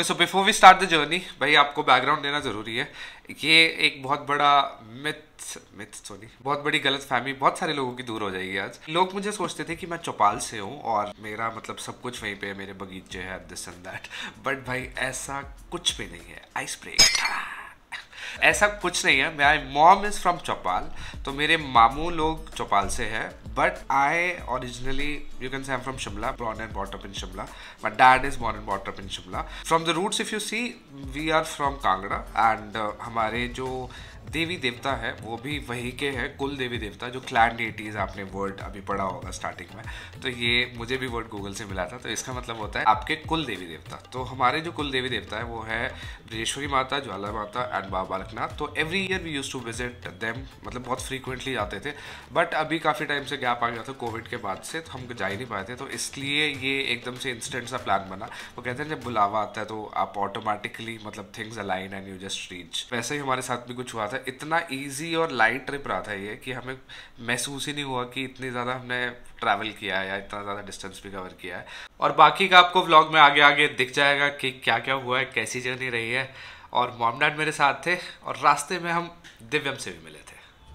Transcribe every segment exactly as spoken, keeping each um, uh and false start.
So before we start the journey, भाई आपको background देना ज़रूरी है। ये एक बहुत बड़ा मिथ मिथ सॉरी बहुत बड़ी गलत फहमी बहुत सारे लोगों की दूर हो जाएगी आज। लोग मुझे सोचते थे कि मैं चौपाल से हूँ और मेरा मतलब सब कुछ वहीं पे है, मेरे बगीचे हैं, दिस एंड दैट। बट भाई ऐसा कुछ भी नहीं है। आइस ब्रेक, ऐसा कुछ नहीं है। My mom is from Chaupal, तो मेरे मामू लोग चौपाल से है। But I originally you can say I am from Shimla, born and brought up in Shimla. My dad is born and brought up in Shimla. From the roots if you see, we are from Kangra and uh, हमारे जो देवी देवता है वो भी वही के हैं, कुल देवी देवता, जो क्लैन डेटीज आपने वर्ड अभी पढ़ा होगा स्टार्टिंग में। तो ये मुझे भी वर्ड गूगल से मिला था, तो इसका मतलब होता है आपके कुल देवी देवता। तो हमारे जो कुल देवी देवता है वो है ब्रजेश्वरी माता, ज्वाला माता एंड बाबा बालकनाथ। तो every year we use to visit them, मतलब बहुत फ्रीक्वेंटली जाते थे। बट अभी काफ़ी टाइम से गैप आ गया था कोविड के बाद से, तो हम जा ही नहीं पाए थे। तो इसलिए ये एकदम से इंस्टेंट सा प्लान बना। वो कहते हैं जब बुलावा आता है तो आप ऑटोमेटिकली मतलब things align and you just reach. वैसे ही हमारे साथ भी कुछ हुआ था। इतना ईजी और लाइट ट्रिप रहा था ये कि हमें महसूस ही नहीं हुआ कि इतनी ज़्यादा हमने ट्रैवल किया है या इतना ज़्यादा डिस्टेंस भी कवर किया है। और बाकी का आपको व्लॉग में आगे आगे दिख जाएगा कि क्या क्या हुआ है, कैसी जर्नी रही है। और मॉम डैड मेरे साथ थे और रास्ते में हम दिव्यम से भी मिले थे।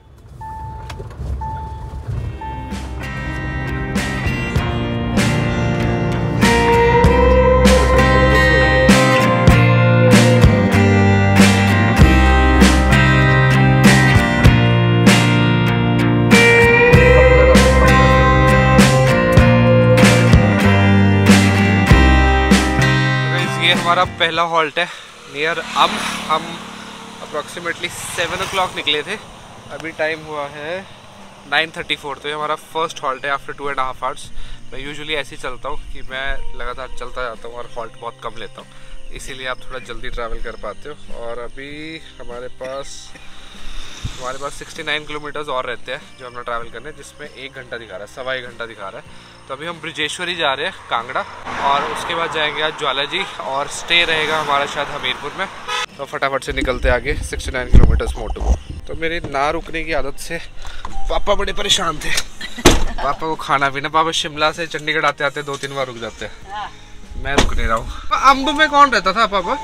हमारा पहला हॉल्ट है नियर अम। हम अप्रॉक्सीमेटली सेवन ओ क्लॉक निकले थे, अभी टाइम हुआ है नाइन थर्टी फोर। तो ये हमारा फर्स्ट हॉल्ट है after two and half hours. मैं यूजुअली ऐसे ही चलता हूँ कि मैं लगातार चलता जाता हूँ और हॉल्ट बहुत कम लेता हूँ, इसीलिए आप थोड़ा जल्दी ट्रैवल कर पाते हो। और अभी हमारे पास हमारे पास सिक्सटी नाइन किलोमीटर्स और रहते हैं जो हमने ट्रैवल करने, जिसमें एक घंटा दिखा रहा है, सवा एक घंटा दिखा रहा है। तो अभी हम ब्रजेश्वरी जा रहे हैं कांगड़ा, और उसके बाद जाएंगे आज ज्वाला जी, और स्टे रहेगा हमारा शायद हमीरपुर में। तो फटाफट से निकलते आगे, sixty nine kilometres more to go. तो मेरी ना रुकने की आदत से पापा बड़े परेशान थे। पापा को खाना पीना, पापा शिमला से चंडीगढ़ आते आते दो तीन बार रुक जाते हैं, मैं रुक नहीं रहा हूँ। अम्ब में कौन रहता था पापा?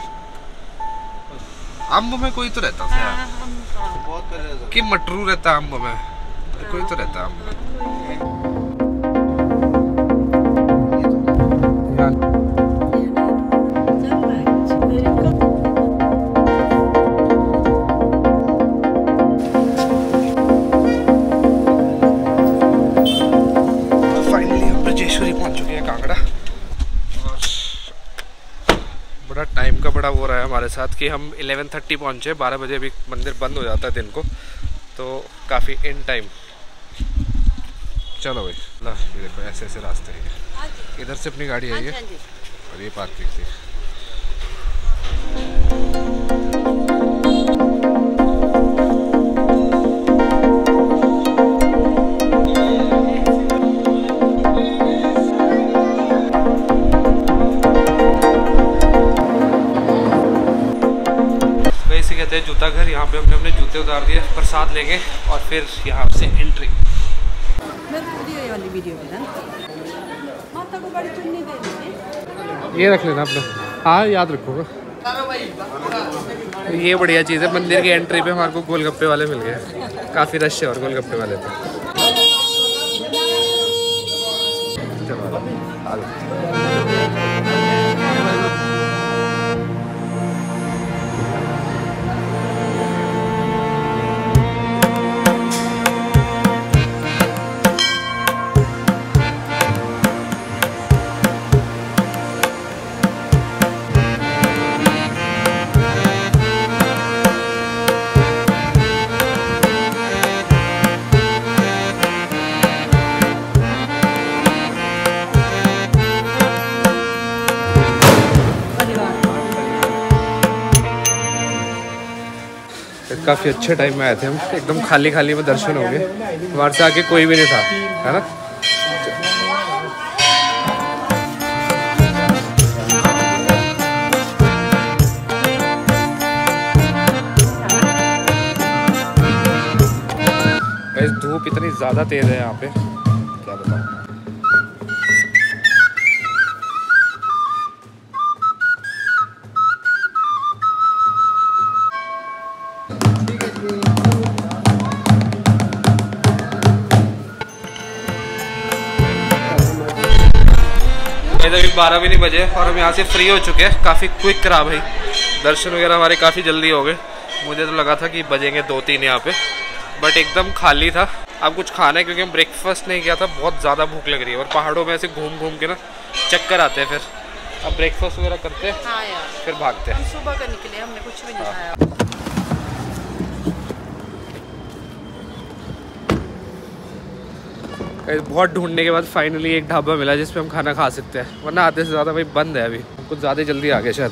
अम्ब में कोई तो रहता था कि मटरू रहता अम्ब में, कोई तो रहता अम्ब में। फाइनली हम ब्रजेश्वरी पहुंच चुके हैं कांगड़ा, और बड़ा टाइम का बड़ा वो रहा है हमारे साथ कि हम इलेवन थर्टी पहुंचे। बारह बजे अभी मंदिर बंद हो जाता है दिन को, तो काफ़ी इन टाइम। चलो भाई, ला ये देखो ऐसे ऐसे रास्ते हैं। इधर से अपनी गाड़ी आई है और ये पार्किंग थी। इसे कहते हैं जूता घर। यहाँ पे हमने अपने जूते उतार दिए, प्रसाद लेंगे और फिर यहाँ से एंट्री। ये रख लेना अपना, हाँ याद रखोगा। ये बढ़िया चीज़ है, मंदिर की एंट्री पे हमारे को गोलगप्पे वाले मिल गए। काफ़ी रश है और गोलगप्पे वाले पे। काफ़ी अच्छे टाइम में आए थे हम, एकदम खाली खाली में दर्शन हो गए। वहाँ से आके कोई भी नहीं था, है ना। गाइस धूप इतनी ज़्यादा तेज़ है यहाँ पे, क्या बताऊँ। गाइस अभी बारह भी नहीं बजे और हम यहाँ से फ्री हो चुके हैं। काफ़ी क्विक करा भाई, दर्शन वगैरह हमारे काफ़ी जल्दी हो गए। मुझे तो लगा था कि बजेंगे दो तीन यहाँ पे, बट एकदम खाली था। अब कुछ खाना है क्योंकि हम ब्रेकफास्ट नहीं किया था, बहुत ज़्यादा भूख लग रही है और पहाड़ों में ऐसे घूम घूम के ना चक्कर आते हैं। फिर अब ब्रेकफास्ट वगैरह करते हैं। हाँ यार, फिर भागते हैं। सुबह का निकले, हमने कुछ भी नहीं खाया। बहुत ढूंढने के बाद फाइनली एक ढाबा मिला जिस पे हम खाना खा सकते हैं, वरना आधे से ज़्यादा भाई बंद है। अभी कुछ ज़्यादा जल्दी आ गए शायद।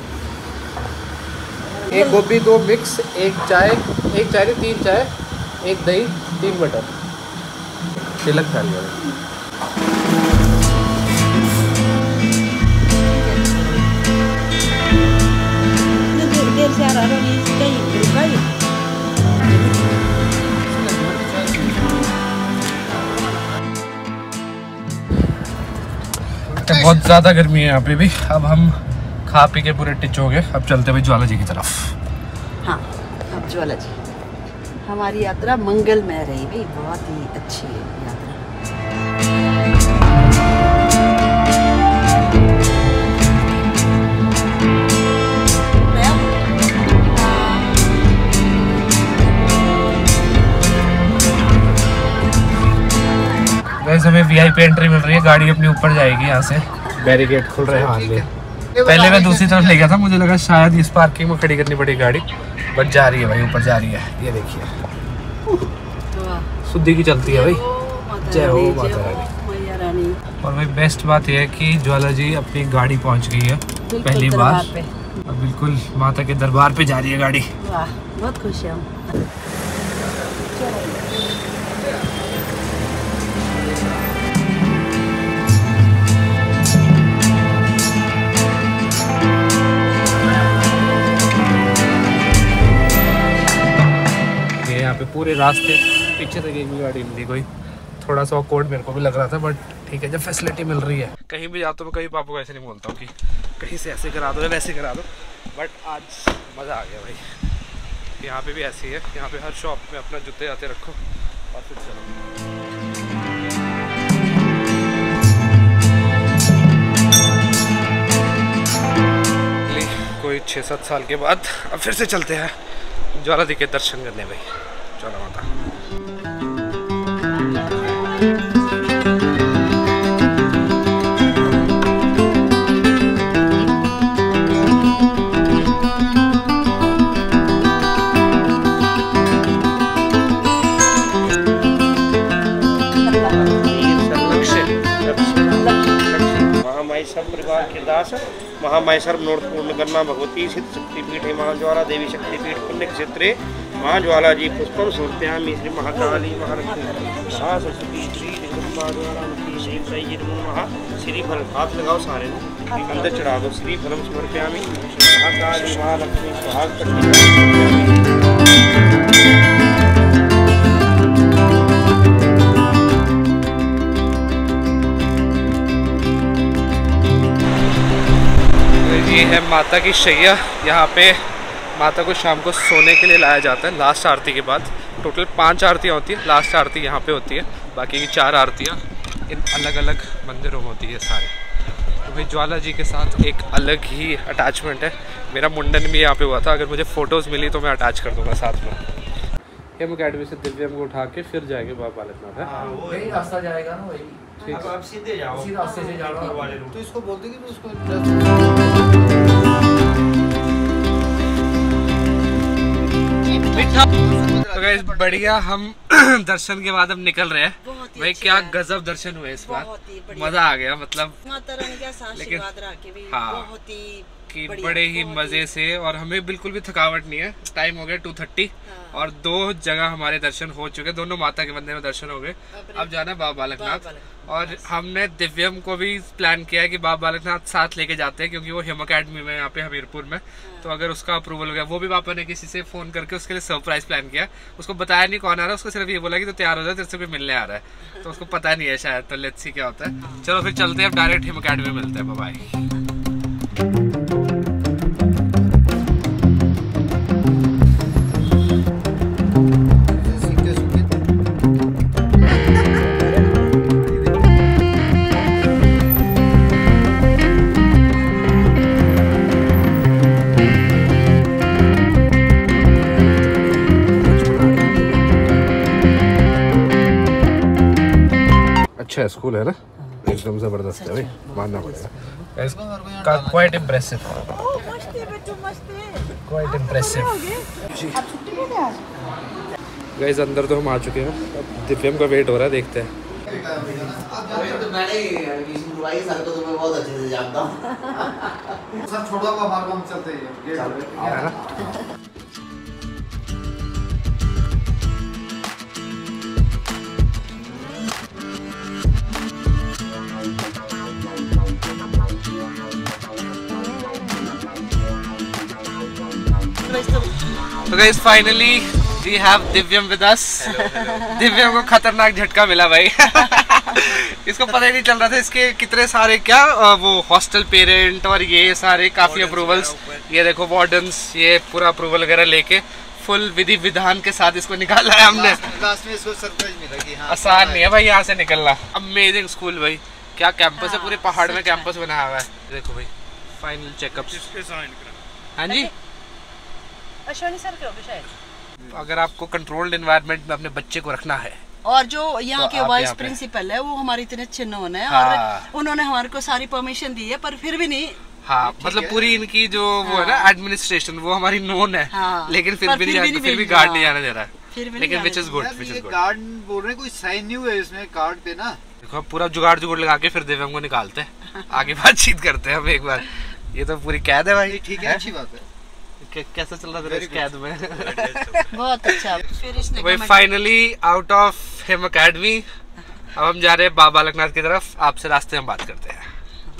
एक गोभी, दो मिक्स, एक चाय, एक चाय तीन चाय, एक दही, तीन बटर, तिलक खा लिया। बहुत ज़्यादा गर्मी है यहाँ पे भी। अब हम खा पी के पूरे टिच हो गए। अब चलते भाई ज्वाला जी की तरफ। हाँ, अब ज्वाला जी हमारी यात्रा मंगलमय रही भाई, बहुत ही अच्छी यात्रा। वैसे हमें वीआईपी एंट्री मिल रही है, गाड़ी अपनी ऊपर जाएगी। यहाँ से बैरिकेड खुल रहे हैं हाथ में। पहले मैं दूसरी तरफ ले गया था, मुझे लगा शायद इस पार्किंग में खड़ी करनी पड़ेगी गाड़ी, बट जा रही है भाई, ऊपर जा रही है। ये देखिए शुद्धि की चलती है भाई। जय हो माता रानी। और भाई बेस्ट बात यह है कि ज्वाला जी अपनी गाड़ी पहुंच गई है पहली बार, और बिल्कुल माता के दरबार पे जा रही है गाड़ी। वाह, बहुत खुश है। यहाँ पे पूरे रास्ते पीछे तक एक भी गाड़ी मिली कोई। थोड़ा सा ऑकवर्ड मेरे को भी लग रहा था, बट ठीक है, जब फैसिलिटी मिल रही है। कहीं भी जाता हूँ मैं, कहीं पापा को ऐसे नहीं बोलता हूँ कि कहीं से ऐसे करा दो या वैसे करा दो, बट आज मज़ा आ गया भाई। यहाँ पे भी ऐसे ही है, यहाँ पे हर शॉप में अपना जूते जाते रखो और फिर चलो। कोई छः सात साल के बाद अब फिर से चलते हैं ज्वाला जी के दर्शन करने भाई। चलो माता। महामाई सब परिवार के दास महामाई सर्वनोट पूर्ण करना भगवती सिद्ध शक्तिपीठ महाज्वाला देवी शक्तिपीठ पुण्य क्षेत्रे महाज्वाला जी पुष्पम सूर्त्यामी श्री महाकाली महालक्ष्मी सरस्वती श्री श्री फल हाथ लगाओ सारे अंदर चढ़ा दो। श्री फलम समर्पयामी महाकाली महालक्ष्मी सुहाग। ये है माता की शैया। यहाँ पे माता को शाम को सोने के लिए लाया जाता है लास्ट आरती के बाद। टोटल पांच आरतियाँ होती है, लास्ट आरती यहाँ पे होती है, बाकी की चार आरतियाँ इन अलग अलग मंदिरों में होती है सारे। तो भाई ज्वाला जी के साथ एक अलग ही अटैचमेंट है। मेरा मुंडन भी यहाँ पे हुआ था, अगर मुझे फ़ोटोज़ मिली तो मैं अटैच कर दूँगा साथ में। हम अकेडमी से दिव्यम को उठा के फिर जाएंगे बाबा बालकनाथ है, वही रास्ता जाएगा ना वही। ठीक है, आप सीधे जाओ, इसी रास्ते से जाओ वाले रूट। तो इसको बोल दे कि उसको तो गाइस बढ़िया, हम दर्शन के बाद अब निकल रहे हैं भाई। क्या गजब दर्शन हुए इस बार, मजा आ गया। मतलब माता रानी का आशीर्वाद रहा के भी हाँ, बहुत ही कि बड़े ही मजे से, और हमें बिल्कुल भी थकावट नहीं है। टाइम हो गया टू थर्टी और दो जगह हमारे दर्शन हो चुके, दोनों माता के मंदिर में दर्शन हो गए। अब जाना है बाबा बालकनाथ, और हमने दिव्यम को भी प्लान किया है कि बाबा बालकनाथ साथ लेके जाते हैं, क्योंकि वो हिम अकेडमी में यहाँ पे हमीरपुर में। तो अगर उसका अप्रूवल हो गया, वो भी पापा ने किसी से फोन करके उसके लिए सरप्राइज प्लान किया। उसको बताया नहीं कौन आ रहा है, उसको सिर्फ ये बोला कि तो तैयार हो जाए, तेरे से कोई मिलने आ रहा है। तो उसको पता नहीं है शायद, तो लेट्स सी क्या होता है। चलो फिर चलते हैं, अब डायरेक्ट हिम अकेडमी में मिलते हैं। बाय। अच्छा है स्कूल है ना, एकदम जबरदस्त है भाई, मानना पड़ेगा। Quite impressive, quite impressive. Guys अंदर तो हम आ चुके हैं, अब दिव्यम का वेट हो रहा है, देखते हैं। मैंने एडमिशन करवाई सर को, तो मैं बहुत अच्छे से जानता हूँ। सर छोटा हुआ बार हम चलते हैं। तो guys finally we have Divyam with us. Divyam को खतरनाक झटका मिला भाई। इसको पता ही नहीं चल रहा था इसके कितने सारे क्या वो हॉस्टल पेरेंट और ये सारे काफी अप्रूवल्स, ये देखो वार्डन्स, ये पूरा अप्रूवल वगैरह लेके फुल विधि विधान के साथ इसको निकाला है हमने। लास्ट में इसको सरप्राइज मिला कि हाँ आसान नहीं है भाई यहाँ से निकलना। अमेजिंग स्कूल भाई, क्या कैंपस है, पूरे पहाड़ में कैंपस बनाया हुआ है। देखो भाई फाइनल चेकअप। हाँ जी, अश्वनी सर के शायद। अगर आपको कंट्रोल्ड एनवायरनमेंट में अपने बच्चे को रखना है, और जो यहाँ तो के वाइस प्रिंसिपल है वो हमारे इतने अच्छे नोन है, हाँ। और उन्होंने हमारे को सारी परमिशन दी है, पर फिर भी नहीं। हाँ मतलब पूरी इनकी जो वो है ना एडमिनिस्ट्रेशन, वो हमारी नोन है, हाँ। लेकिन फिर पर भी फिर नहीं, भी फिर भी नहीं गार्ड हाँ। नहीं आने दे रहा है, फिर भी लेकिन नहीं which is good, which is good. Card बोल रहे हैं कोई साइन नहीं हुआ है इसमें कार्ड पे ना। देखो पूरा जुगाड़ जुगाड़ लगा के फिर दिव्यम को निकालते हैं, आगे बातचीत करते हैं हम एक बार। ये तो पूरी कैद है भाई। ठीक है, अच्छी बात है। कैसा चल रहा था इस कैद में? बहुत अच्छा। फिर इसने भाई finally out of him academy, अब हम जा रहे हैं बाबा बालकनाथ की तरफ। आपसे रास्ते में बात करते हैं।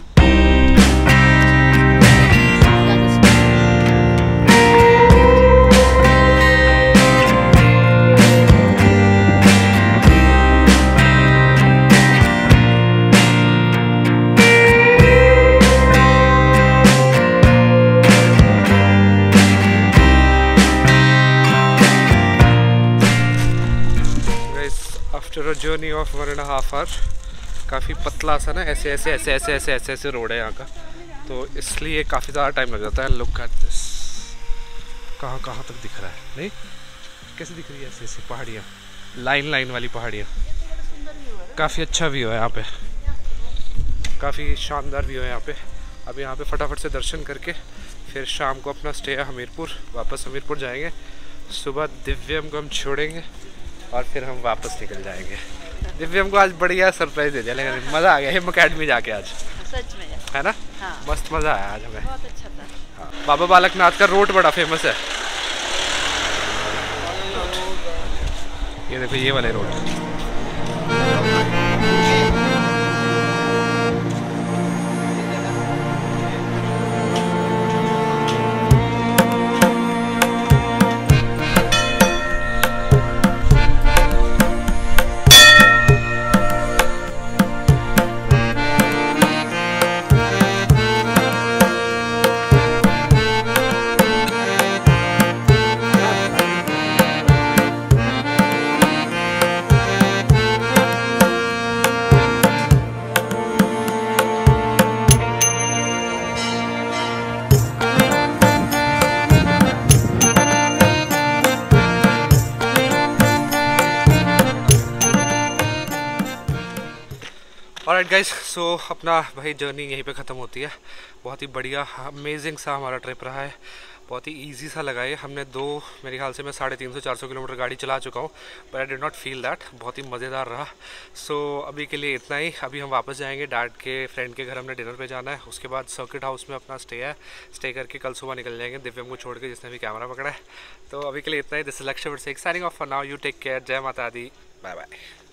After a journey of one and half hour, काफ़ी पतला सा ना ऐसे ऐसे ऐसे ऐसे ऐसे ऐसे ऐसे रोड है यहाँ का, तो इसलिए काफ़ी ज़्यादा टाइम लग जाता है। लुक एट दिस, कहाँ कहाँ तक दिख रहा है, नहीं कैसे दिख रही है ऐसे ऐसे पहाड़ियाँ, लाइन लाइन वाली पहाड़ियाँ। काफ़ी अच्छा व्यू है यहाँ पे, काफ़ी शानदार व्यू है यहाँ पे। अब यहाँ पे फटाफट से दर्शन करके फिर शाम को अपना स्टे है हमीरपुर, वापस हमीरपुर जाएंगे। सुबह दिव्यम को हम छोड़ेंगे और फिर हम वापस निकल जाएंगे। दिव्यम को आज बढ़िया सरप्राइज दे दिया, लेकिन मज़ा आ गया हिम अकेडमी जाके आज, सच में है ना। हाँ। मस्त मज़ा आया आज हमें। बहुत अच्छा था। हाँ। बाबा बालकनाथ का रोड बड़ा फेमस है, ये देखो ये वाले रोड। ऑलराइट गाइस, सो अपना भाई जर्नी यहीं पे ख़त्म होती है। बहुत ही बढ़िया अमेजिंग सा हमारा ट्रिप रहा है, बहुत ही इजी सा लगा है। हमने दो मेरे ख्याल से मैं साढ़े तीन सौ चार सौ किलोमीटर गाड़ी चला चुका हूँ, but I did not feel that. बहुत ही मज़ेदार रहा। सो so, अभी के लिए इतना ही। अभी हम वापस जाएंगे, डैड के फ्रेंड के घर हमने डिनर पे जाना है। उसके बाद सर्किट हाउस में अपना स्टे है, स्टे करके कल सुबह निकल जाएंगे दिव्यम को छोड़ के, जिसने भी कैमरा पकड़ा है। तो अभी के लिए इतना ही। This is Lakshya signing off for now. You take care. जय माता दी, बाय बाय।